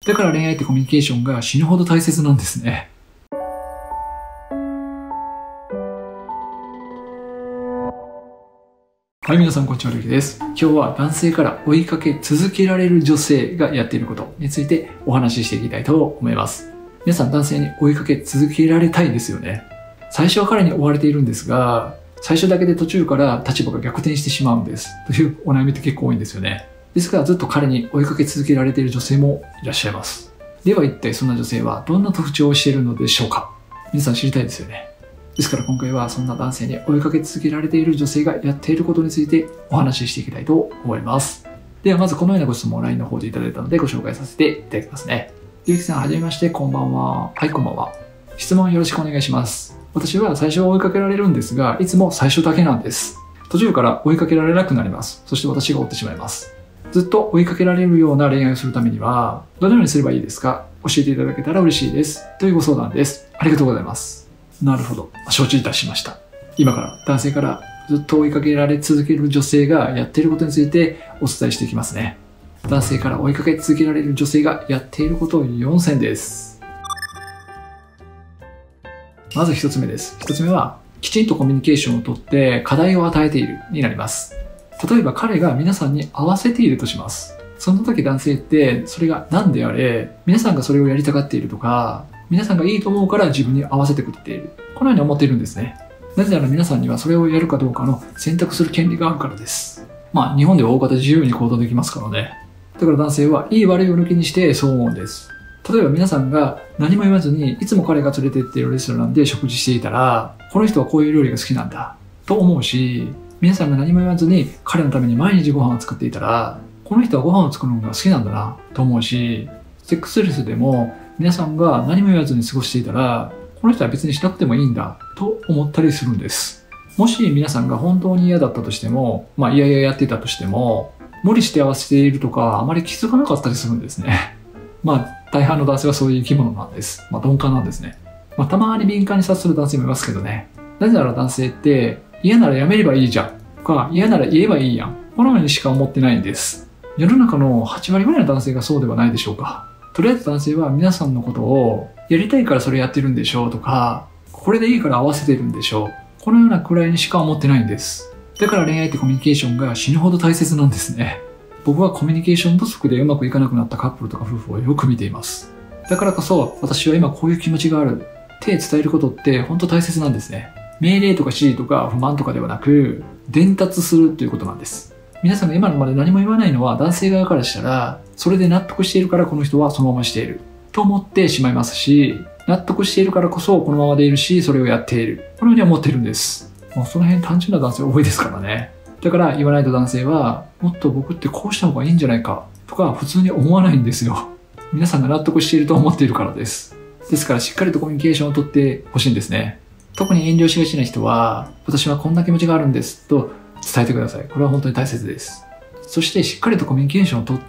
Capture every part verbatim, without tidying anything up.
だから恋愛ってコミュニケーションが死ぬほど大切なんですね。はい、皆さんこんにちは、るきです。今日は男性から追いかけ続けられる女性がやっていることについてお話ししていきたいと思います。皆さん男性に追いかけ続けられたいですよね。最初は彼に追われているんですが、最初だけで途中から立場が逆転してしまうんです。というお悩みって結構多いんですよね。ですがずっと彼に追いかけ続けられている女性もいらっしゃいます。では一体そんな女性はどんな特徴をしているのでしょうか？皆さん知りたいですよね。ですから今回はそんな男性に追いかけ続けられている女性がやっていることについてお話ししていきたいと思います。ではまずこのようなご質問を ライン の方でいただいたのでご紹介させていただきますね。ゆうきさんはじめまして、こんばんは。はい、こんばんは。質問よろしくお願いします。私は最初は追いかけられるんですが、いつも最初だけなんです。途中から追いかけられなくなります。そして私が追ってしまいます。ずっと追いかけられるような恋愛をするためにはどのようにすればいいですか？教えていただけたら嬉しいです。というご相談です。ありがとうございます。なるほど。承知いたしました。今から男性からずっと追いかけられ続ける女性がやっていることについてお伝えしていきますね。男性から追いかけ続けられる女性がやっていることよんせんです。まずひとつめです。ひとつめは、きちんとコミュニケーションをとって課題を与えているになります。例えば彼が皆さんに合わせているとします。その時男性ってそれが何であれ、皆さんがそれをやりたがっているとか、皆さんがいいと思うから自分に合わせてくれている。このように思っているんですね。なぜなら皆さんにはそれをやるかどうかの選択する権利があるからです。まあ日本では大方自由に行動できますからね。だから男性はいい悪いを抜きにしてそう思うんです。例えば皆さんが何も言わずにいつも彼が連れて行っているレストランで食事していたら、この人はこういう料理が好きなんだと思うし、皆さんが何も言わずに彼のために毎日ご飯を作っていたら、この人はご飯を作るのが好きなんだなと思うし、セックスレスでも皆さんが何も言わずに過ごしていたら、この人は別にしなくてもいいんだと思ったりするんです。もし皆さんが本当に嫌だったとしても、まあいやいややってたとしても、無理して合わせているとかあまり気づかなかったりするんですね。まあ大半の男性はそういう生き物なんです。まあ鈍感なんですね。まあたまに敏感に察する男性もいますけどね。なぜなら男性って嫌ならやめればいいじゃんとか嫌なら言えばいいやん。このようにしか思ってないんです。世の中のはちわりぐらいの男性がそうではないでしょうか。とりあえず男性は皆さんのことをやりたいからそれやってるんでしょうとか、これでいいから合わせてるんでしょう。このようなくらいにしか思ってないんです。だから恋愛ってコミュニケーションが死ぬほど大切なんですね。僕はコミュニケーション不足でうまくいかなくなったカップルとか夫婦をよく見ています。だからこそ私は今こういう気持ちがあるって伝えることって本当大切なんですね。命令とか指示とか不満とかではなく、伝達するということなんです。皆さんが今のまで何も言わないのは男性側からしたら、それで納得しているからこの人はそのまましていると思ってしまいますし、納得しているからこそこのままでいるし、それをやっている。このように思っているんです。もうその辺単純な男性多いですからね。だから言わないと男性は、もっと僕ってこうした方がいいんじゃないかとか普通に思わないんですよ。皆さんが納得していると思っているからです。ですからしっかりとコミュニケーションをとってほしいんですね。特に遠慮しがちな人は、私はこんな気持ちがあるんですと伝えてください。これは本当に大切です。そしてしっかりとコミュニケーションをとって、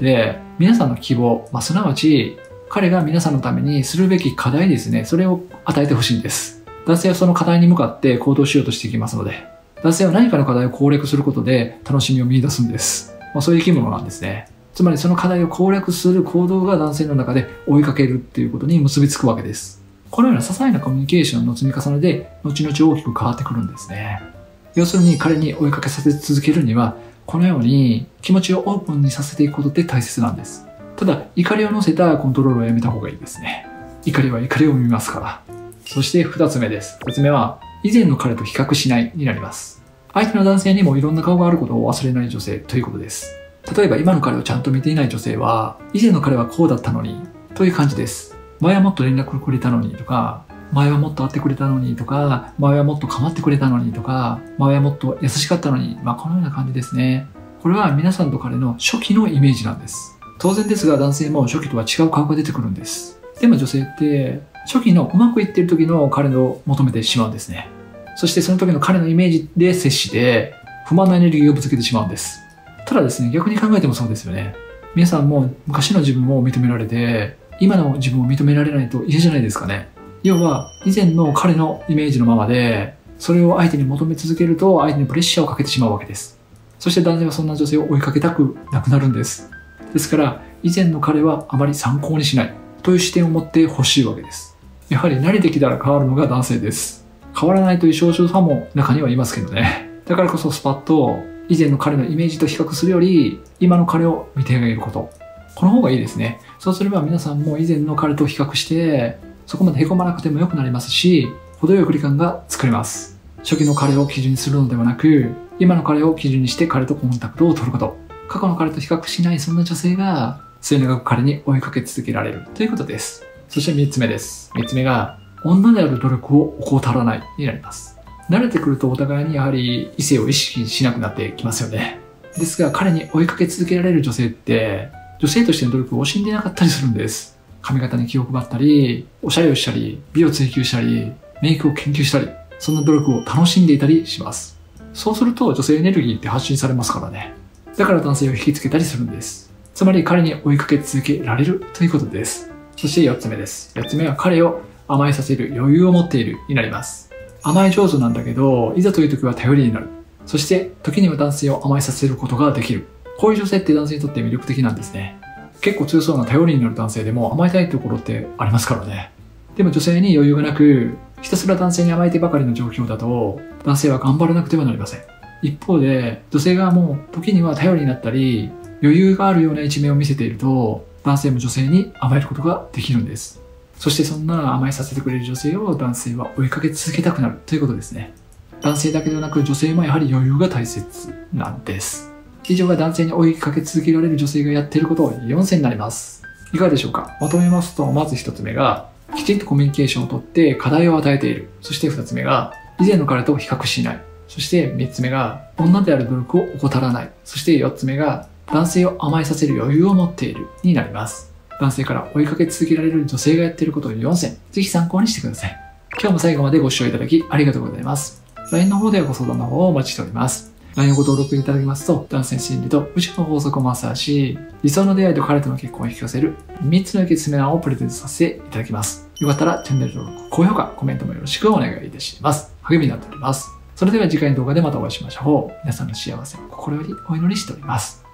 皆さんの希望、まあ、すなわち彼が皆さんのためにするべき課題ですね。それを与えてほしいんです。男性はその課題に向かって行動しようとしていきますので、男性は何かの課題を攻略することで楽しみを見出すんです。まあ、そういう生き物なんですね。つまりその課題を攻略する行動が男性の中で追いかけるっていうことに結びつくわけです。このような些細なコミュニケーションの積み重ねで後々大きく変わってくるんですね。要するに彼に追いかけさせ続けるには、このように気持ちをオープンにさせていくことって大切なんです。ただ怒りを乗せたコントロールをやめた方がいいですね。怒りは怒りを生みますから。そして二つ目です。二つ目は以前の彼と比較しないになります。相手の男性にもいろんな顔があることを忘れない女性ということです。例えば今の彼をちゃんと見ていない女性は、以前の彼はこうだったのにという感じです。前はもっと連絡くれたのにとか、前はもっと会ってくれたのにとか、前はもっと構ってくれたのにとか、前はもっと優しかったのに、まあこのような感じですね。これは皆さんと彼の初期のイメージなんです。当然ですが男性も初期とは違う顔が出てくるんです。でも女性って初期のうまくいっている時の彼を求めてしまうんですね。そしてその時の彼のイメージで接して不満のエネルギーをぶつけてしまうんです。ただですね、逆に考えてもそうですよね。皆さんも昔の自分を認められて、今の自分を認められないと嫌じゃないですかね。要は以前の彼のイメージのままで、それを相手に求め続けると相手にプレッシャーをかけてしまうわけです。そして男性はそんな女性を追いかけたくなくなるんです。 ですから、以前の彼はあまり参考にしないという視点を持ってほしいわけです。やはり慣れてきたら変わるのが男性です。変わらないという少数派も中にはいますけどね。だからこそスパッと以前の彼のイメージと比較するより、今の彼を見てあげること。この方がいいですね。そうすれば皆さんも以前の彼と比較して、そこまで凹まなくても良くなりますし、程よい距離感が作れます。初期の彼を基準にするのではなく、今の彼を基準にして彼とコンタクトを取ること。過去の彼と比較しないそんな女性が、末永く彼に追いかけ続けられるということです。そして三つ目です。三つ目が、女である努力を怠らないになります。慣れてくるとお互いにやはり異性を意識しなくなってきますよね。ですが彼に追いかけ続けられる女性って、女性としての努力を惜しんでいなかったりするんです。髪型に気を配ったり、おしゃれをしたり、美を追求したり、メイクを研究したり、そんな努力を楽しんでいたりします。そうすると女性エネルギーって発信されますからね。だから男性を引きつけたりするんです。つまり彼に追いかけ続けられるということです。そして四つ目です。四つ目は彼を甘えさせる余裕を持っているになります。甘え上手なんだけど、いざという時は頼りになる。そして時には男性を甘えさせることができる。こういう女性って男性にとって魅力的なんですね。結構強そうな頼りになる男性でも甘えたいところってありますからね。でも女性に余裕がなく、ひたすら男性に甘えてばかりの状況だと、男性は頑張らなくてはなりません。一方で、女性がもう時には頼りになったり、余裕があるような一面を見せていると、男性も女性に甘えることができるんです。そしてそんな甘えさせてくれる女性を男性は追いかけ続けたくなるということですね。男性だけではなく女性もやはり余裕が大切なんです。以上が男性に追いかけ続けられる女性がやっていることよんせんになります。いかがでしょうか？まとめますと、まず一つ目が、きちんとコミュニケーションをとって課題を与えている。そして二つ目が、以前の彼と比較しない。そして三つ目が、女である努力を怠らない。そして四つ目が、男性を甘えさせる余裕を持っているになります。男性から追いかけ続けられる女性がやっていることよんせん。ぜひ参考にしてください。今日も最後までご視聴いただきありがとうございます。ライン の方ではご相談の方をお待ちしております。ライン をご登録いただきますと、男性心理と宇宙の法則をマスターし、理想の出会いと彼との結婚を引き寄せるみっつの秘訣をプレゼントさせていただきます。よかったらチャンネル登録、高評価、コメントもよろしくお願いいたします。励みになっております。それでは次回の動画でまたお会いしましょう。皆さんの幸せを心よりお祈りしております。